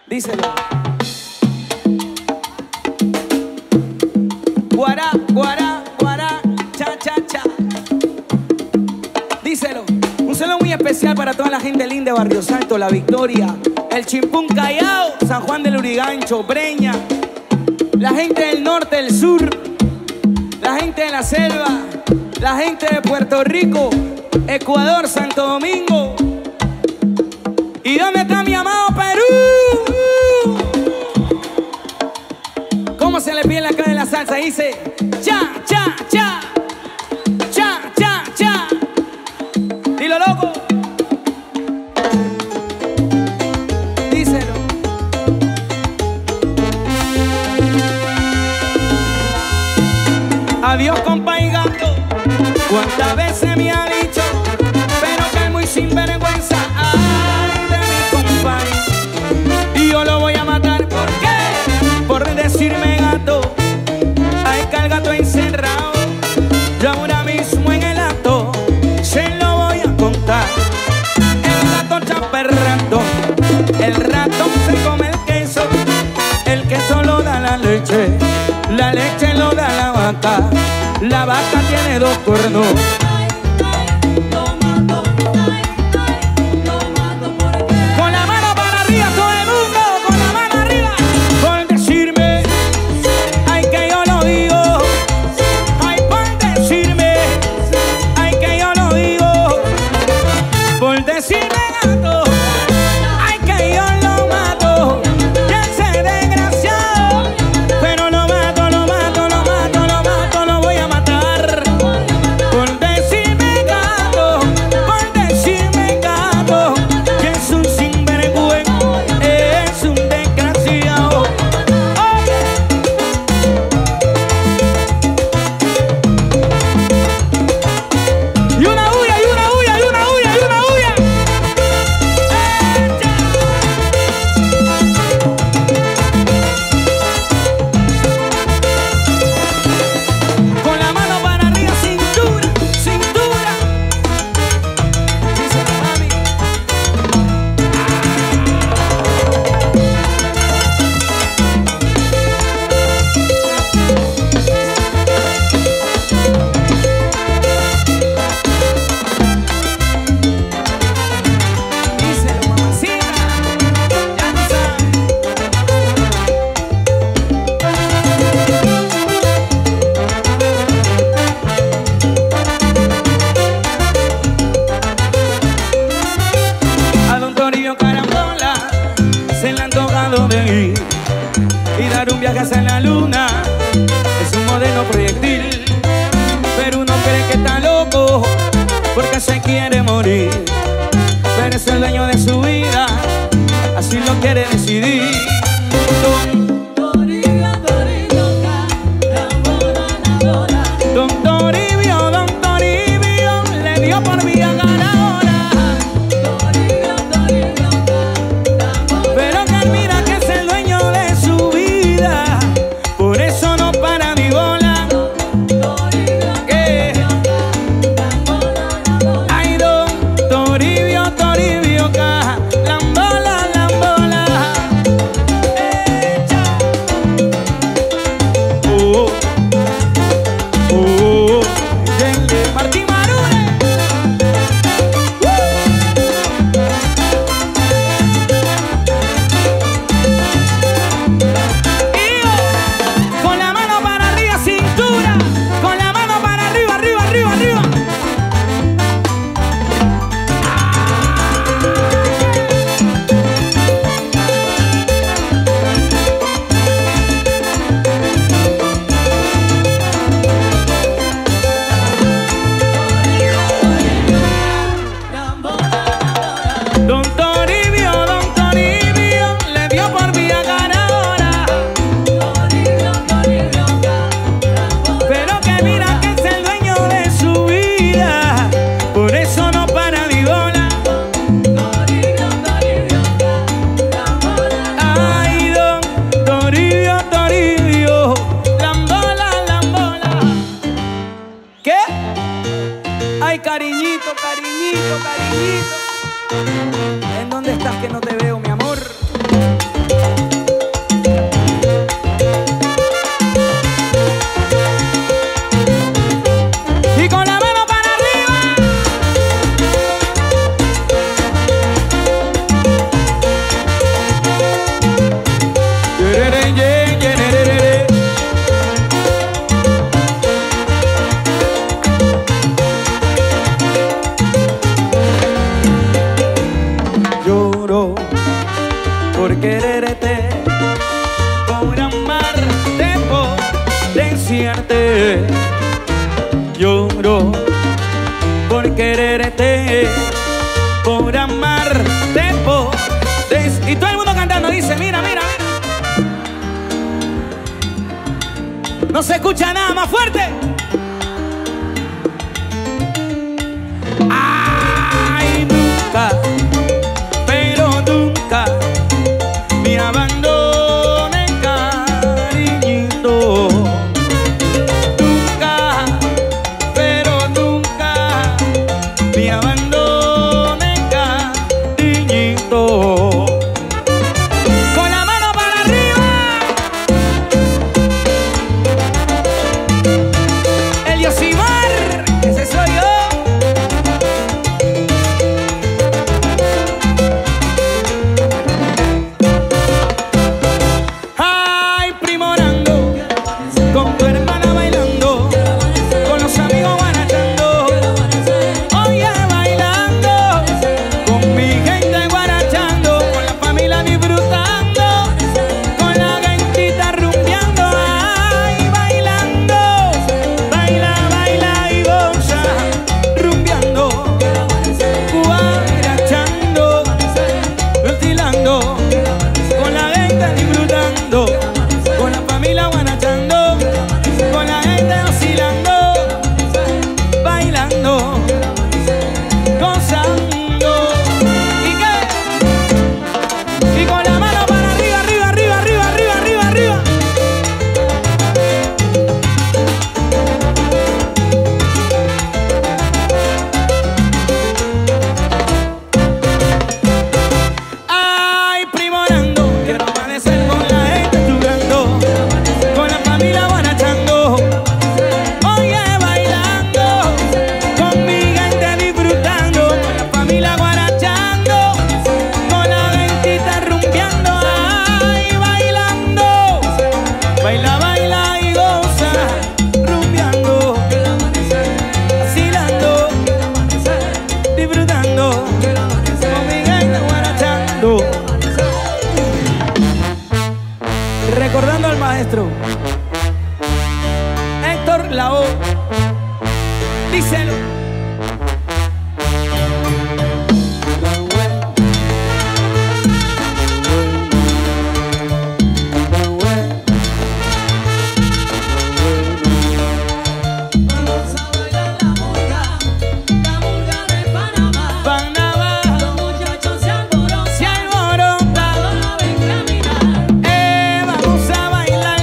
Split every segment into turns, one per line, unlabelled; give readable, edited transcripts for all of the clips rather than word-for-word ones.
Díselo. Guará, guará, guará, cha, cha, cha. Díselo. Un saludo muy especial para toda la gente linda de Barrio Salto, La Victoria, El Chimpún, Callao, San Juan del Urigancho, Breña, la gente del norte, del sur, la gente de la selva, la gente de Puerto Rico, Ecuador, Santo Domingo. ¿Y dónde está mi amado Perú? ¿Cómo se le pide la cara de la salsa? Dice cha, cha, cha, cha, cha, cha. Dilo, loco. Díselo. Adiós, compa y gato. ¿Cuántas veces me ha dicho? Pero que es muy sinvergüenza. Ay, de mi compa. Y yo lo voy a matar. ¿Por qué? Por decirme gato. Ay, que el gato encerrado. Yo ahora mismo en el acto se lo voy a contar. El gato chapa el ratón. El ratón se come el queso lo da la leche lo da la vaca tiene dos cuernos. Con la mano para arriba todo el mundo, con la mano arriba. Por decirme, ay que yo lo digo. Ay por decirme, ay que yo lo digo. Por decirme gato. Y dar un viaje hacia la luna es un moderno proyectil, pero uno cree que está loco porque se quiere morir, pero es el dueño de su vida, así lo quiere decidir. Don Toribio le dio por vía ganadora. Pero que mira que es el dueño de su vida, por eso no para mi bola. Ay, don Toribio, Toribio, la por quererte, por amarte, por desearte. Lloro por quererte, por amarte, por y todo el mundo cantando dice, mira, mira, mira. No se escucha nada, más fuerte. Ay, nunca, pero nunca me abandone, cariñito. Nunca, pero nunca me abandone, cariñito. Con la mano para arriba. El Yosimar, ese soy yo. Con tu hermana bailando, con los amigos guarachando, oye bailando, con mi gente guarachando, con la familia disfrutando, con la gentita rumbeando, ay bailando, baila, baila y goza, rumbeando, guarachando, rutilando, con la gente disfrutando, con la familia guarachando. Con la gente oscilando, bailando, gozando. ¿Y qué? Y con la mano para arriba, arriba, arriba, arriba, arriba, arriba, arriba. Ay, primorando, quiero amanecer con la gente jugando, con la familia guarachando. Oye, bailando, con mi gente disfrutando, con la familia guarachando, con la gentita rumbeando, ay, bailando, baila, baila y goza, rumbeando, vacilando, disfrutando, con mi gente guarachando. Recordando al maestro Héctor Lavoe, díselo.
Vamos a bailar la murga de Panamá.
Panamá,
Los muchachos se alborotan,
se alborota.
todos la ven caminar.
Vamos a bailar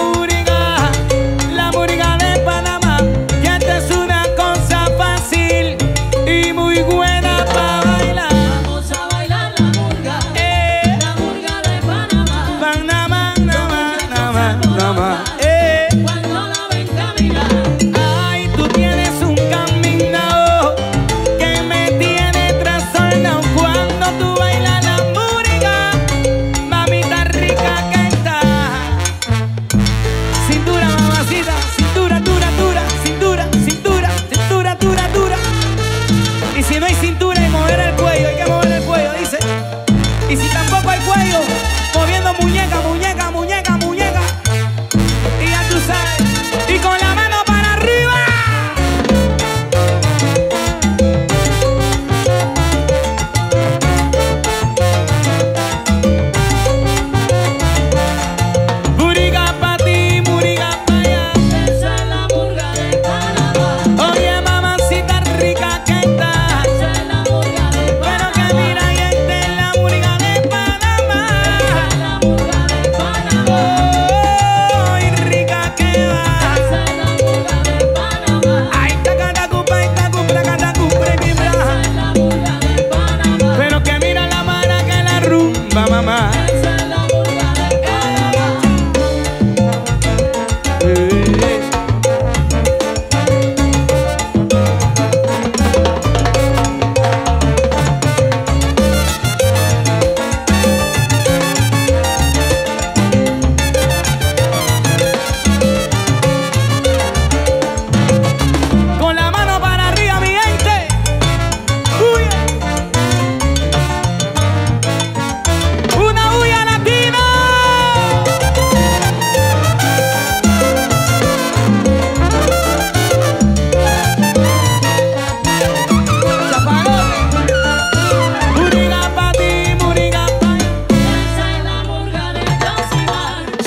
la murga de Panamá, que esta es una cosa fácil y muy buena para bailar.
Vamos a bailar la murga de Panamá.
Panamá, Panamá, Panamá.
Cuando la ven caminar,
Ay, tú tienes un camino que me tiene trastornado cuando tú bailas la murga, mamita rica que está. Cintura, mamacita, cintura, dura, dura, cintura, cintura, cintura, dura, dura. Y si no hay cintura, hay mover el cuello, hay que mover el cuello, dice. Y si tampoco hay cuello, moviendo muñeca, muñeca, muñeca, muñeca. Y ya tú sabes, y con la mano para arriba. Muriga pa' ti, muriga pa' allá.
esa es la murga de Panamá.
Oye, mamacita rica que está.
Esa es la murga de
Pero que
Panamá.
mira, y esta es la muriga de Panamá.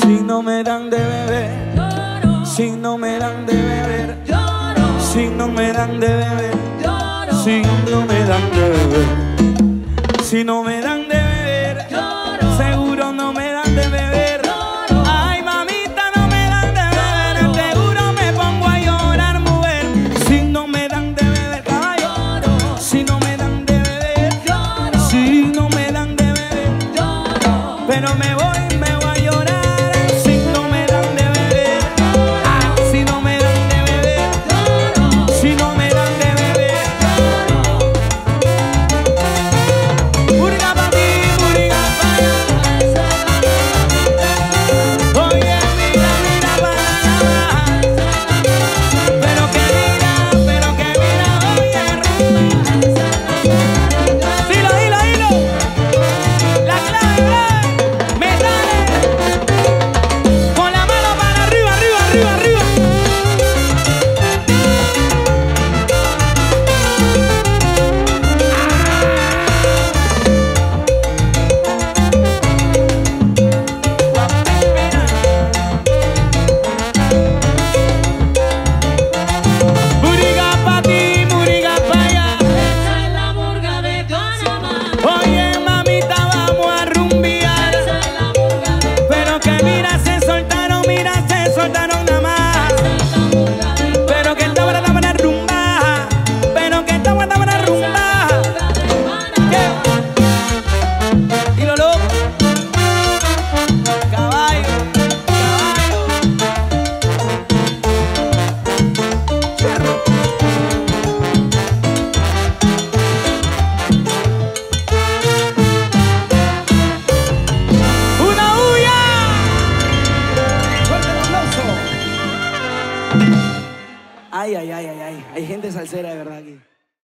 Si no me dan de beber,
lloro,
si no me dan de beber,
lloro,
si no me dan de beber,
lloro,
si no me dan de beber, si no me dan de beber,
lloro,
seguro no me dan de beber.
lloro,
Ay, mamita, no me dan de beber, seguro me pongo a llorar, mujer. Si no me dan de beber, caballo,
lloro,
si no me dan de beber,
lloro,
si no me dan de beber,
lloro,
pero me voy a llorar. Si no me dan de beber, ah, si no me dan de beber,
lloro,
si no me dan de beber. Murga pa' ti, murga pa' allá. Oye, mira, mira para allá. Pero que mira, oye, rumba. Dilo, dilo, dilo. La clave, me sale. Con la mano para arriba, arriba, arriba, arriba. Muriga pa' ti, muriga pa' allá.
esa es la murga de Panamá,
Oye, mamita, vamos a rumbear.
esa es la murga de
Pero que mira, se soltaron nada más. Pero que esta buena rumba. Pero que esta buena rumba. ¿Qué? Y lo loco. Caballo, caballo. Cherro. ¡Una huya! ¡Fuerte el aplauso! Ay, ay, ay, ay, ay. Hay gente salsera de verdad aquí.